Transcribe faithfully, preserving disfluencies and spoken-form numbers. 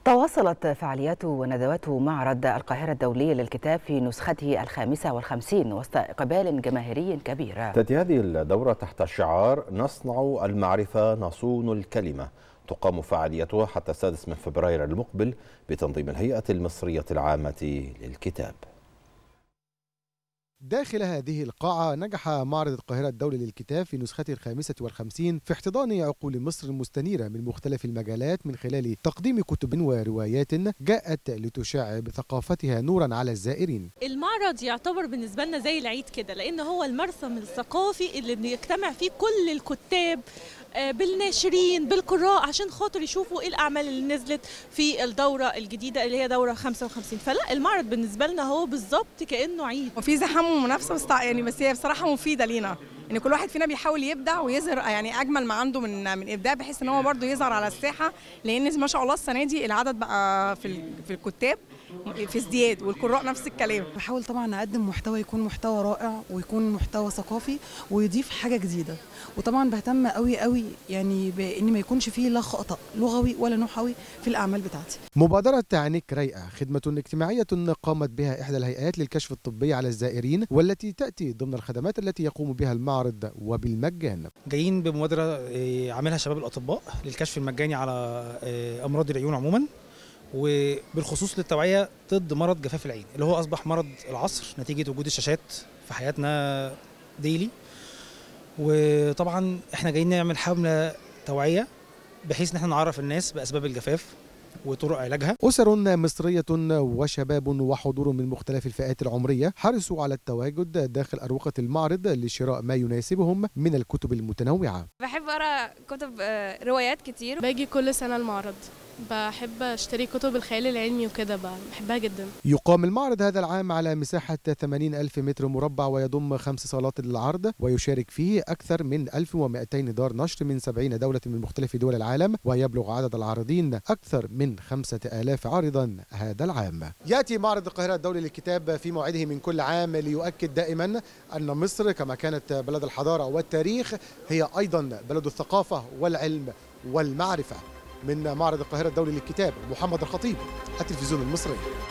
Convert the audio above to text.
تواصلت فعاليات وندوات معرض القاهرة الدولي للكتاب في نسخته الخامسة والخمسين وسط إقبال جماهيري كبير. تأتي هذه الدورة تحت شعار نصنع المعرفة نصون الكلمة. تقام فعاليتها حتى السادس من فبراير المقبل بتنظيم الهيئة المصرية العامة للكتاب. داخل هذه القاعة نجح معرض القاهرة الدولي للكتاب في نسخته الخامسة والخمسين في احتضان عقول مصر المستنيرة من مختلف المجالات من خلال تقديم كتب وروايات جاءت لتشع بثقافتها نورا على الزائرين. المعرض يعتبر بالنسبة لنا زي العيد كده، لأن هو المرسم الثقافي اللي بيجتمع فيه كل الكتاب بالناشرين بالقراء عشان خاطر يشوفوا ايه الاعمال اللي نزلت في الدوره الجديده اللي هي دوره خمسة وخمسين. فلا المعرض بالنسبه لنا هو بالظبط كانه عيد، وفي زحام ومنافسه بس يعني بس هي بصراحه مفيده لينا ان كل واحد فينا بيحاول يبدع ويظهر يعني اجمل ما عنده من من ابداع، بحيث ان هو برده يظهر على الساحه، لان ما شاء الله السنه دي العدد بقى في في الكتاب في ازدياد والقراء نفس الكلام. بحاول طبعا اقدم محتوى يكون محتوى رائع ويكون محتوى ثقافي ويضيف حاجه جديده، وطبعا بهتم قوي قوي يعني بان ما يكونش فيه لا خطا لغوي ولا نحوي في الاعمال بتاعتي. مبادره عنيك رايقه خدمه اجتماعيه قامت بها احدى الهيئات للكشف الطبي على الزائرين، والتي تاتي ضمن الخدمات التي يقوم بها المعرض وبالمجان. جايين بمبادره عاملها شباب الاطباء للكشف المجاني على امراض العيون عموما، وبالخصوص للتوعية ضد مرض جفاف العين اللي هو أصبح مرض العصر نتيجة وجود الشاشات في حياتنا ديلي. وطبعا احنا جايين نعمل حملة توعية بحيث ان احنا نعرف الناس بأسباب الجفاف وطرق علاجها. أسر مصرية وشباب وحضور من مختلف الفئات العمرية حرصوا على التواجد داخل أروقة المعرض لشراء ما يناسبهم من الكتب المتنوعة. بحب أقرأ كتب روايات كتير. باجي كل سنة المعرض، بحب اشتري كتب الخيال العلمي وكده، بحبها جدا. يقام المعرض هذا العام على مساحة ثمانين ألف متر مربع ويضم خمس صالات للعرض، ويشارك فيه أكثر من ألف ومئتين دار نشر من سبعين دولة من مختلف دول العالم، ويبلغ عدد العارضين أكثر من خمسة آلاف عارضا هذا العام. يأتي معرض القاهرة الدولي للكتاب في موعده من كل عام ليؤكد دائما أن مصر كما كانت بلد الحضارة والتاريخ هي أيضا بلد الثقافة والعلم والمعرفة. من معرض القاهرة الدولي للكتاب، محمد الخطيب، التلفزيون المصري.